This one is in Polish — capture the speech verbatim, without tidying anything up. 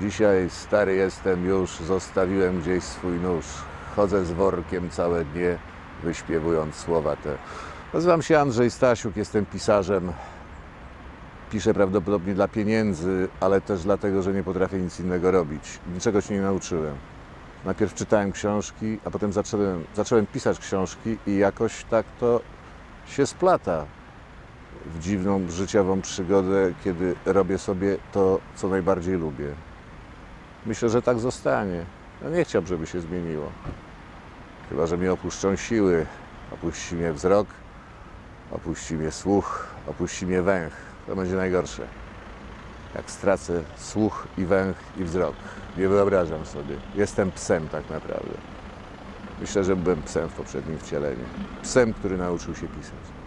Dzisiaj stary jestem już, zostawiłem gdzieś swój nóż. Chodzę z workiem całe dnie, wyśpiewując słowa te. Nazywam się Andrzej Stasiuk, jestem pisarzem. Piszę prawdopodobnie dla pieniędzy, ale też dlatego, że nie potrafię nic innego robić. Niczego się nie nauczyłem. Najpierw czytałem książki, a potem zacząłem, zacząłem pisać książki i jakoś tak to się splata w dziwną życiową przygodę, kiedy robię sobie to, co najbardziej lubię. Myślę, że tak zostanie. Ja nie chciałbym, żeby się zmieniło. Chyba że mnie opuszczą siły, opuści mnie wzrok, opuści mnie słuch, opuści mnie węch. To będzie najgorsze. Jak stracę słuch i węch i wzrok. Nie wyobrażam sobie. Jestem psem tak naprawdę. Myślę, że byłem psem w poprzednim wcieleniu. Psem, który nauczył się pisać.